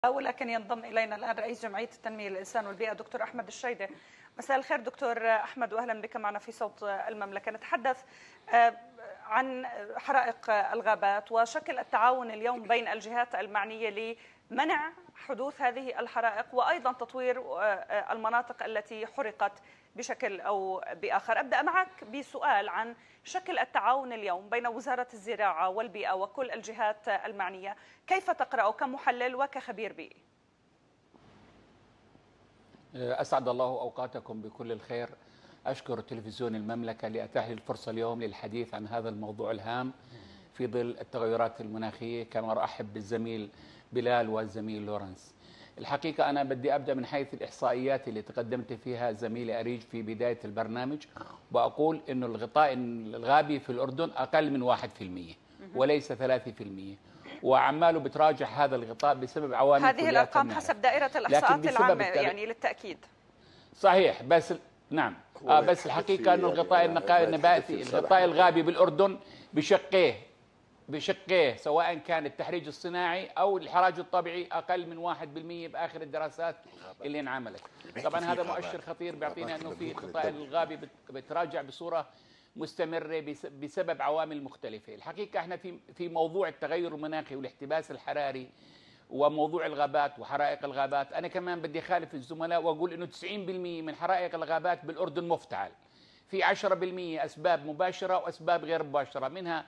ولكن ينضم إلينا الآن رئيس جمعية التنمية للإنسان والبيئة دكتور أحمد الشيدة. مساء الخير دكتور أحمد، وأهلا بك معنا في صوت المملكة. نتحدث عن حرائق الغابات وشكل التعاون اليوم بين الجهات المعنية لمنع حدوث هذه الحرائق وأيضا تطوير المناطق التي حرقت بشكل أو بآخر. أبدأ معك بسؤال عن شكل التعاون اليوم بين وزارة الزراعة والبيئة وكل الجهات المعنية، كيف تقرأه كمحلل وكخبير بيئي؟ أسعد الله أوقاتكم بكل الخير. أشكر تلفزيون المملكة لأتاح لي الفرصة اليوم للحديث عن هذا الموضوع الهام في ظل التغيرات المناخية، كما أرحب بالزميل بلال والزميل لورنس. الحقيقة أنا بدي أبدأ من حيث الإحصائيات اللي تقدمت فيها زميلي أريج في بداية البرنامج، وأقول أنه الغطاء الغابي في الأردن أقل من 1% وليس 3%، وعماله بتراجع هذا الغطاء بسبب عوامل هذه الأرقام حسب دائرة الإحصاءات العامة يعني للتأكيد. صحيح، بس نعم بس الحقيقة أنه الغطاء النباتي الغطاء الغابي بالأردن بشقيه سواء كان التحريج الصناعي أو الحراج الطبيعي أقل من 1% بآخر الدراسات اللي انعملت. طبعا هذا مؤشر خطير بيعطينا أنه في الغطاء الغابي بتراجع بصورة مستمرة بسبب عوامل مختلفة. الحقيقة احنا في موضوع التغير المناخي والاحتباس الحراري وموضوع الغابات وحرائق الغابات، أنا كمان بدي أخالف الزملاء وأقول إنه 90% من حرائق الغابات بالأردن مفتعل. في 10% أسباب مباشرة وأسباب غير مباشرة، منها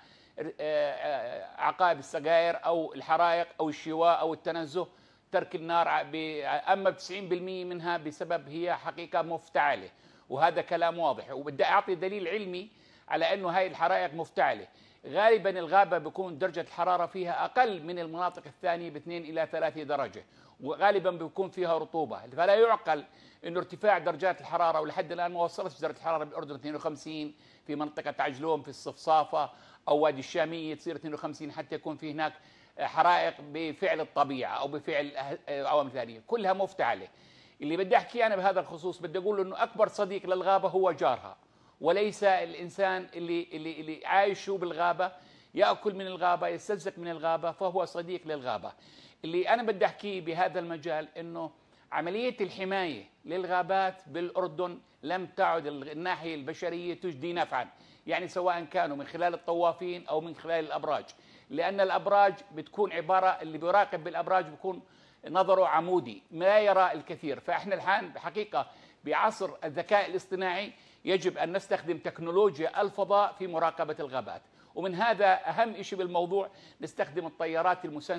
عقائب السجائر أو الحرائق أو الشواء أو التنزه، ترك النار. أما 90% منها بسبب هي حقيقة مفتعلة، وهذا كلام واضح. وبدي أعطي دليل علمي على أنه هاي الحرائق مفتعلة. غالبا الغابة بيكون درجة الحرارة فيها أقل من المناطق الثانية ب2 إلى 3 درجة، وغالبا بيكون فيها رطوبة، فلا يعقل أنه ارتفاع درجات الحرارة، ولحد الآن ما وصلت درجة الحرارة بالأردن 52 في منطقة عجلون في الصفصافة أو وادي الشامية تصير 52 حتى يكون في هناك حرائق بفعل الطبيعة أو بفعل عوامل ثانية كلها مفتعلة. اللي بدي أحكي أنا بهذا الخصوص بدي أقول أنه أكبر صديق للغابة هو جارها، وليس الإنسان اللي عايش بالغابة، يأكل من الغابة، يستلزق من الغابة، فهو صديق للغابة. اللي أنا بدي أحكيه بهذا المجال أنه عملية الحماية للغابات بالأردن لم تعد الناحية البشرية تجدي نفعا، يعني سواء كانوا من خلال الطوافين أو من خلال الأبراج، لأن الأبراج بتكون عبارة اللي بيراقب بالأبراج بيكون نظره عمودي ما يرى الكثير. فإحنا الآن بحقيقة بعصر الذكاء الاصطناعي يجب أن نستخدم تكنولوجيا الفضاء في مراقبة الغابات، ومن هذا أهم شيء بالموضوع نستخدم الطيارات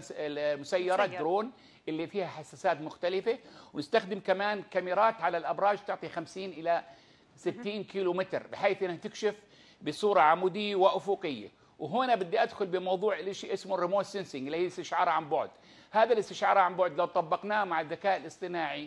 المسيرة درون اللي فيها حساسات مختلفة، ونستخدم كمان كاميرات على الأبراج تعطي 50 إلى 60 كيلو متر بحيث أنها تكشف بصورة عمودية وأفقية. وهنا بدي أدخل بموضوع شيء اسمه الريموت سينسينج اللي هي الاستشعار عن بعد. هذا الاستشعار عن بعد لو طبقناه مع الذكاء الاصطناعي،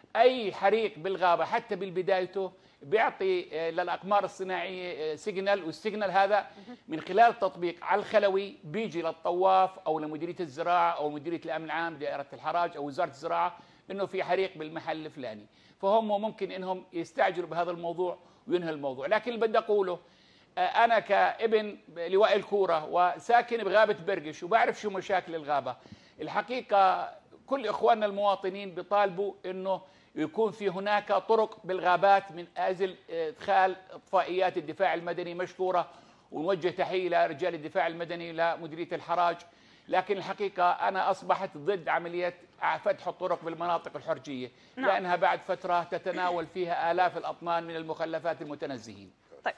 أي حريق بالغابة حتى بالبدايته بيعطي للأقمار الصناعية سيجنال، والسيجنال هذا من خلال التطبيق على الخلوي بيجي للطواف أو لمديرية الزراعة أو مديرية الأمن العام دائرة الحراج أو وزارة الزراعة إنه في حريق بالمحل الفلاني، فهم ممكن إنهم يستعجلوا بهذا الموضوع وينهي الموضوع. لكن اللي بدي أقوله أنا كابن لواء الكورة وساكن بغابة برقش وبعرف شو مشاكل الغابة، الحقيقة كل إخواننا المواطنين بيطالبوا إنه يكون في هناك طرق بالغابات من أجل إدخال إطفائيات الدفاع المدني مشكورة، ونوجه تحية لرجال الدفاع المدني لمديرية الحراج. لكن الحقيقة أنا أصبحت ضد عملية فتح الطرق بالمناطق الحرجية لأنها بعد فترة تتناول فيها آلاف الأطنان من المخلفات المتنزهين. طيب،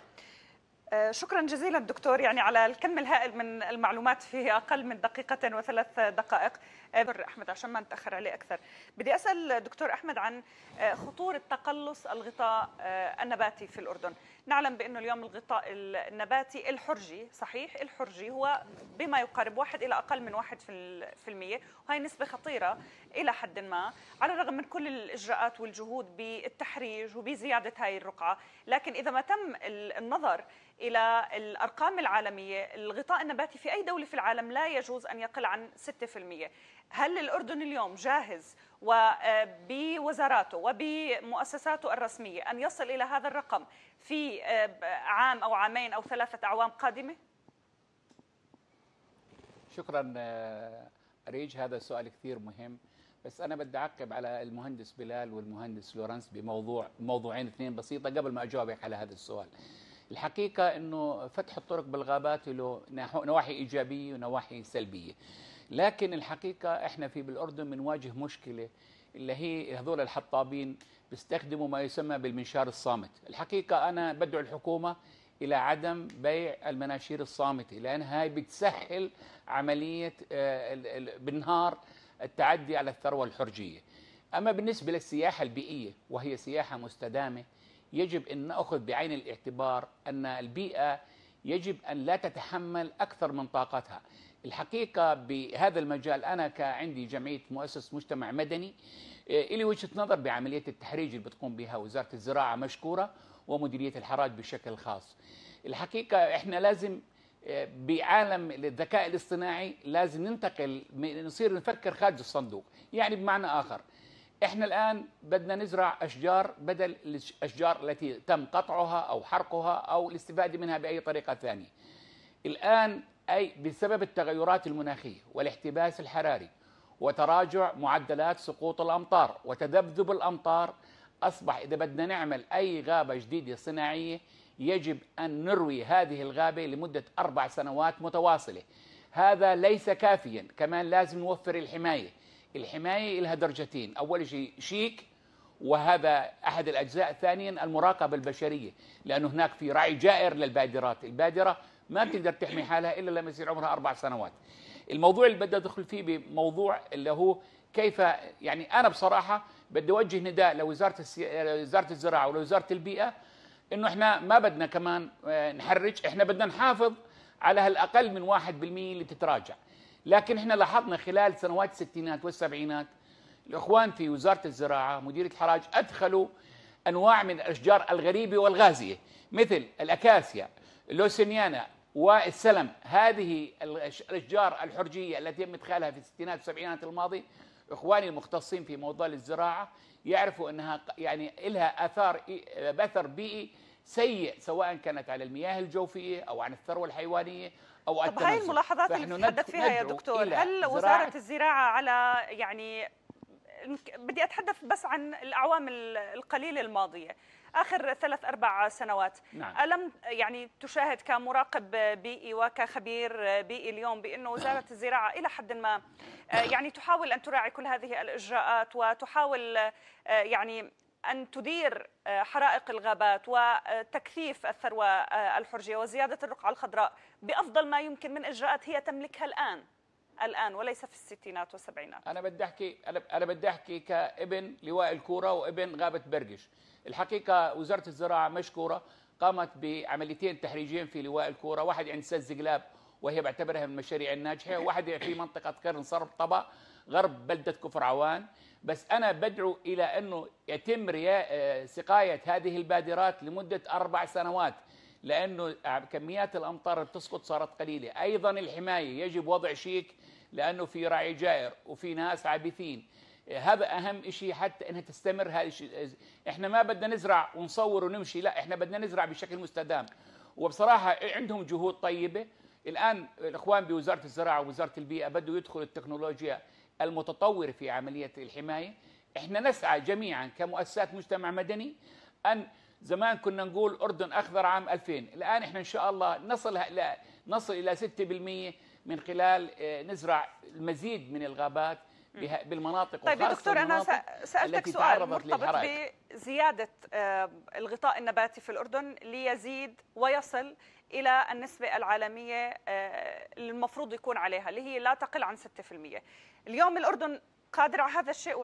شكرا جزيلا دكتور يعني على الكم الهائل من المعلومات في أقل من دقيقة و3 دقائق. دكتور أحمد عشان ما نتأخر عليه أكثر، بدي أسأل دكتور أحمد عن خطورة تقلص الغطاء النباتي في الأردن. نعلم بأنه اليوم الغطاء النباتي الحرجي، صحيح الحرجي، هو بما يقارب 1 إلى أقل من 1%، وهي نسبة خطيرة إلى حد ما على الرغم من كل الإجراءات والجهود بالتحريج وبزيادة هاي الرقعة. لكن إذا ما تم النظر إلى الأرقام العالمية، الغطاء النباتي في أي دولة في العالم لا يجوز أن يقل عن 6%. هل الأردن اليوم جاهز وبوزاراته وبمؤسساته الرسمية أن يصل إلى هذا الرقم في عام أو عامين أو 3 أعوام قادمة؟ شكرا أريج، هذا سؤال كثير مهم. بس انا بدي اعقب على المهندس بلال والمهندس لورنس موضوعين اثنين بسيطه قبل ما اجاوبك على هذا السؤال. الحقيقه انه فتح الطرق بالغابات له نواحي ايجابيه ونواحي سلبيه، لكن الحقيقه احنا بالاردن بنواجه مشكله اللي هي هذول الحطابين بيستخدموا ما يسمى بالمنشار الصامت. الحقيقه انا بدعو الحكومه الى عدم بيع المناشير الصامته، لان هاي بتسهل عمليه بالنهار التعدي على الثروه الحرجيه. اما بالنسبه للسياحه البيئيه وهي سياحه مستدامه، يجب ان ناخذ بعين الاعتبار ان البيئه يجب ان لا تتحمل اكثر من طاقتها. الحقيقه بهذا المجال انا كعندي جمعيه مؤسس مجتمع مدني، إلي وجهة نظر بعملية التحريج اللي بتقوم بها وزارة الزراعة مشكورة، ومديرية الحراج بشكل خاص. الحقيقة إحنا لازم بعالم الذكاء الاصطناعي لازم ننتقل، نصير نفكر خارج الصندوق. يعني بمعنى آخر، إحنا الآن بدنا نزرع أشجار بدل الأشجار التي تم قطعها أو حرقها أو الاستفادة منها بأي طريقة ثانية. الآن بسبب التغيرات المناخية والاحتباس الحراري وتراجع معدلات سقوط الأمطار وتذبذب الأمطار، أصبح إذا بدنا نعمل أي غابة جديدة صناعية يجب أن نروي هذه الغابة لمدة 4 سنوات متواصلة. هذا ليس كافيا، كمان لازم نوفر الحماية. الحماية لها درجتين، أول شيء شيك وهذا أحد الأجزاء، ثانيا المراقبة البشرية، لأنه هناك في رعي جائر للبادرات. البادرة ما بتقدر تحمي حالها إلا لما يصير عمرها 4 سنوات. الموضوع اللي بدي أدخل فيه بموضوع اللي هو كيف، يعني أنا بصراحة بدي أوجه نداء لوزارة الزراعة ولوزارة البيئة إنه إحنا ما بدنا كمان نحرج، إحنا بدنا نحافظ على هالأقل من 1% اللي تتراجع. لكن إحنا لاحظنا خلال سنوات الستينات والسبعينات الإخوان في وزارة الزراعة مديرية الحراج أدخلوا أنواع من الأشجار الغريبة والغازية مثل الأكاسيا، اللوسينيانا والسلم. هذه الأشجار الحرجية التي تم إدخالها في الستينات والسبعينات الماضية، إخواني المختصين في موضوع الزراعة يعرفوا أنها يعني لها أثر بيئي سيء، سواء كانت على المياه الجوفية أو عن الثروة الحيوانية أو التنزل. طب هاي الملاحظات اللي بتتحدث فيها يا دكتور، هل وزارة الزراعة على يعني بدي أتحدث بس عن الأعوام القليلة الماضية، آخر 3-4 سنوات، نعم. ألم يعني تشاهد كمراقب بيئي وكخبير بيئي اليوم بأنه وزارة الزراعة إلى حد ما يعني تحاول أن تراعي كل هذه الإجراءات وتحاول يعني أن تدير حرائق الغابات وتكثيف الثروة الحرجية وزيادة الرقعة الخضراء بأفضل ما يمكن من إجراءات هي تملكها الآن وليس في الستينات والسبعينات؟ أنا بدي أحكي كابن لواء الكورة وابن غابة برقش. الحقيقة وزارة الزراعة مشكورة، قامت بعمليتين تحريجين في لواء الكورة، واحد عند سد زقلاب وهي بعتبرها من المشاريع الناجحة، وواحد في منطقة قرن صرب طبا غرب بلدة كفر عوان. بس أنا بدعو إلى أنه يتم سقاية هذه البادرات لمدة 4 سنوات، لأنه كميات الأمطار اللي بتسقط صارت قليلة. أيضا الحماية يجب وضع شيك، لأنه في رعي جائر وفي ناس عابثين. هذا أهم شيء حتى أنها تستمر. هذا الشيء إحنا ما بدنا نزرع ونصور ونمشي، لا، إحنا بدنا نزرع بشكل مستدام. وبصراحة عندهم جهود طيبة. الآن الإخوان بوزارة الزراعة ووزارة البيئة بدوا يدخلوا التكنولوجيا المتطورة في عملية الحماية. إحنا نسعى جميعا كمؤسسات مجتمع مدني أن زمان كنا نقول أردن أخضر عام 2000، الآن إحنا إن شاء الله نصل إلى 6% من خلال نزرع المزيد من الغابات بالمناطق. طيب يا دكتور، أنا سألتك سؤال مرتبط بزيادة الغطاء النباتي في الأردن ليزيد ويصل إلى النسبة العالمية اللي المفروض يكون عليها، اللي هي لا تقل عن 6%. اليوم الأردن قادر على هذا الشيء؟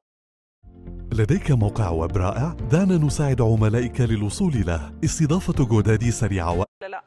لديك موقع ويب رائع؟ دعنا نساعد عملائك للوصول له. استضافة جودادي سريعة لا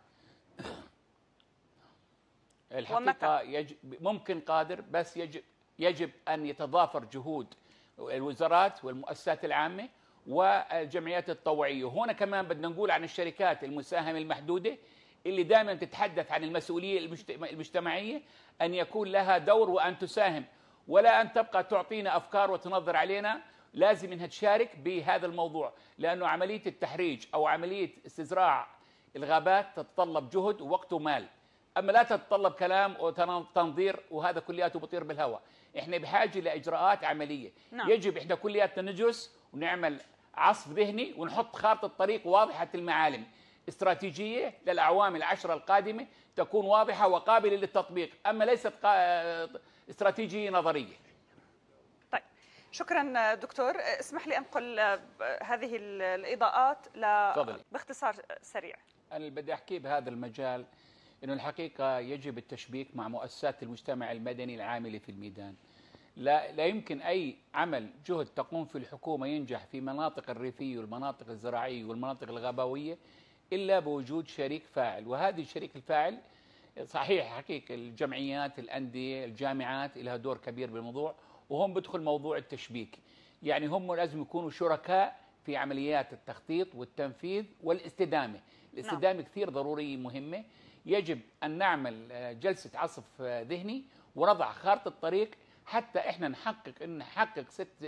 الحقيقة ممكن قادر، بس يجب أن يتضافر جهود الوزارات والمؤسسات العامة والجمعيات التطوعية. وهنا كمان بدنا نقول عن الشركات المساهمة المحدودة اللي دائما تتحدث عن المسؤولية المجتمعية، أن يكون لها دور وأن تساهم، ولا أن تبقى تعطينا أفكار وتنظر علينا. لازم أنها تشارك بهذا الموضوع، لأنه عملية التحريج أو عملية استزراع الغابات تتطلب جهد ووقت ومال. اما لا تتطلب كلام وتنظير، وهذا كلياته بطير بالهواء. احنا بحاجه لاجراءات عمليه. نعم. يجب احنا كلياتنا نجلس ونعمل عصف ذهني ونحط خارطه طريق واضحه المعالم، استراتيجيه للاعوام العشره القادمه تكون واضحه وقابله للتطبيق، اما ليست استراتيجيه نظريه. طيب شكرا دكتور، اسمح لي انقل هذه الاضاءات باختصار سريع. انا اللي بدي احكيه بهذا المجال انه الحقيقه يجب التشبيك مع مؤسسات المجتمع المدني العامله في الميدان. لا يمكن اي عمل جهد تقوم في الحكومه ينجح في مناطق الريفيه والمناطق الزراعيه والمناطق الغابويه الا بوجود شريك فاعل، وهذا الشريك الفاعل صحيح حقيقه الجمعيات، الانديه، الجامعات لها دور كبير بالموضوع، وهم بدخل موضوع التشبيك. يعني هم لازم يكونوا شركاء في عمليات التخطيط والتنفيذ والاستدامه. الاستدامه كثير ضروريه مهمه. يجب ان نعمل جلسه عصف ذهني ونضع خارطه طريق حتى احنا نحقق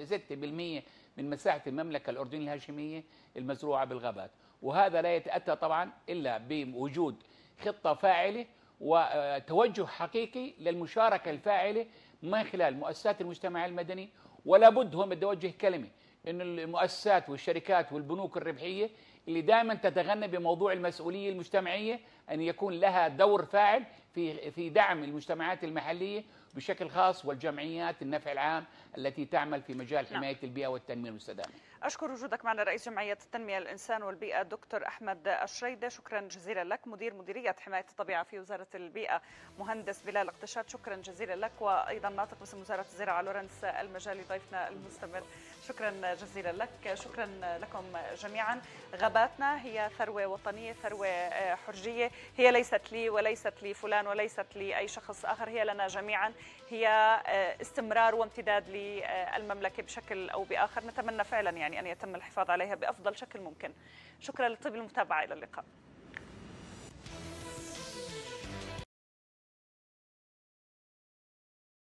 6% من مساحه المملكه الاردنيه الهاشميه المزروعه بالغابات، وهذا لا يتاتى طبعا الا بوجود خطه فاعله وتوجه حقيقي للمشاركه الفاعله من خلال مؤسسات المجتمع المدني. ولا بد هون بدي اوجه كلمه انه المؤسسات والشركات والبنوك الربحيه اللي دائما تتغنى بموضوع المسؤوليه المجتمعيه ان يكون لها دور فاعل في دعم المجتمعات المحليه بشكل خاص والجمعيات النفع العام التي تعمل في مجال حمايه البيئه والتنميه المستدامه. أشكر وجودك معنا رئيس جمعية التنمية الإنسان والبيئة دكتور أحمد الشريدة، شكرا جزيلا لك. مديرية حماية الطبيعة في وزارة البيئة مهندس بلال اقتشاد، شكرا جزيلا لك. وأيضا ناطق باسم وزارة الزراعة لورنس المجالي ضيفنا المستمر، شكرا جزيلا لك. شكرا لكم جميعا. غاباتنا هي ثروة وطنية، ثروة حرجية، هي ليست لي وليست لفلان وليست لأي شخص آخر، هي لنا جميعا، هي استمرار وامتداد للمملكة بشكل أو بآخر. نتمنى فعلا يعني أن يتم الحفاظ عليها بأفضل شكل ممكن. شكرا لطيب المتابعة، إلى اللقاء.